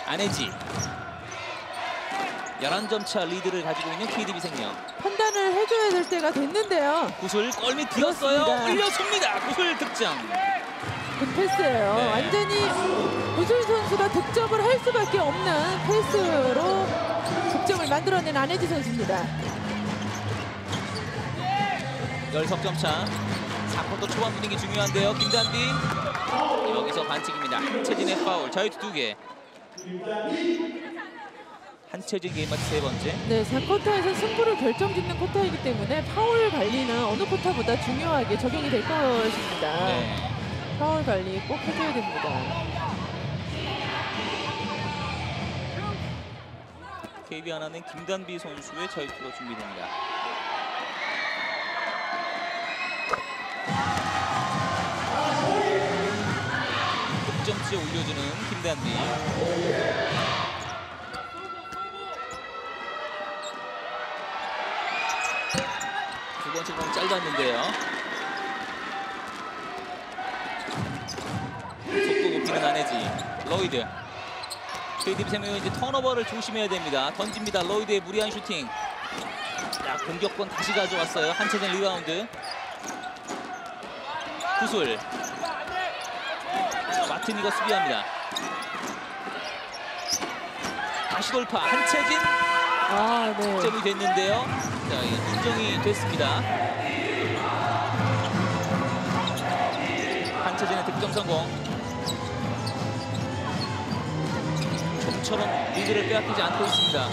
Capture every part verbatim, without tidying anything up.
안혜지. 열한 점 차 리드를 가지고 있는 케이디비 생명. 판단을 해줘야 될 때가 됐는데요. 구슬 껄밑 들었어요. 올려줍니다. 구슬 득점. 그 패스예요. 네. 완전히 구슬 선수가 득점을 할 수밖에 없는 패스로 득점을 만들어낸 안혜지 선수입니다. 열 석점 차. 사 쿼터 초반 분위기 중요한데요. 김단비. 여기서 반칙입니다. 한채진의 파울. 자유투 두 개. 한채진 게임마치 세 번째. 네, 사 쿼터에서 승부를 결정짓는 쿼터이기 때문에 파울 관리는 어느 쿼터보다 중요하게 적용이 될 것입니다. 네. 파울 관리 꼭 해줘야 됩니다. 케이비 하나는 김단비 선수의 자유투가 준비됩니다. 득점치에 올려주는 김단비. 두 번째 공 짧았는데요. 속도 높이는 안혜지. 로이드. 케이디비 생명은 이제 턴오버를 조심해야 됩니다. 던집니다. 로이드의 무리한 슈팅. 자, 공격권 다시 가져왔어요. 한채진 리바운드. 구슬. 마트니가 수비합니다. 다시 돌파. 한채진. 아, 네. 득점이 됐는데요. 자, 인정이 됐습니다. 한채진의 득점 성공. 좀처럼 리드를 빼앗기지 않고 있습니다.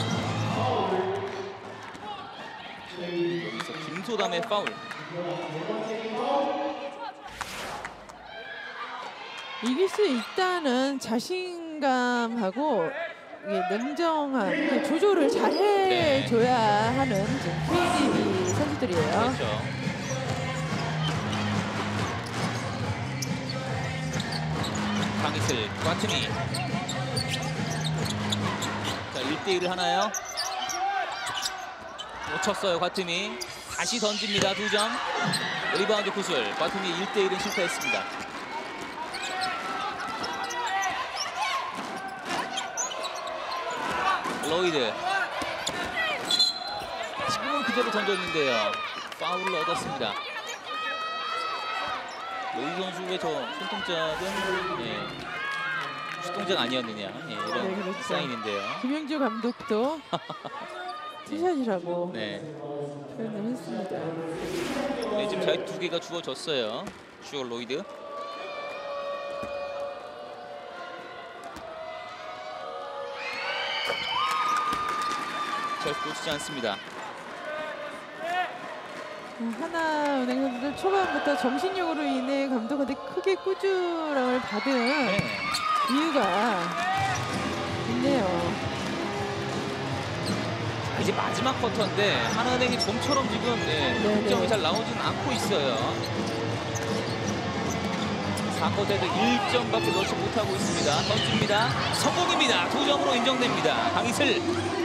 여기서 김소담의 파울. 이길 수 있다는 자신감하고 이게 냉정한 조절을 잘 해줘야 네. 하는 케이디비 선수들이에요. 그렇죠. 강희슬, 과트니. 자, 일 대 일을 하나요? 놓쳤어요, 과트니. 다시 던집니다, 두 점. 리바운드 구슬. 과트니 일 대 일은 실패했습니다. 로이드. 지금은 그대로 던졌는데요. 파울을 얻었습니다. 로이드 선수의 저 손동작은 예, 슛동작 아니었느냐 예, 이런 네, 그렇죠. 사인인데요. 김영주 감독도 티샷이라고 네. 표현을 했습니다. 네, 지금 자유투 두 개가 주어졌어요. 슈어 로이드. 절대 놓치지 않습니다. 하나은행 선수들 초반부터 정신력으로 인해 감독한테 크게 꾸준함을 받은 네. 이유가 있네요. 이제 마지막 쿼터인데 하나은행이 좀처럼 지금 예, 득점이 잘 나오지는 않고 있어요. 사 쿼터에도 일 점밖에 넣지 못하고 있습니다. 던집니다. 성공입니다. 두 점으로 인정됩니다. 강희슬.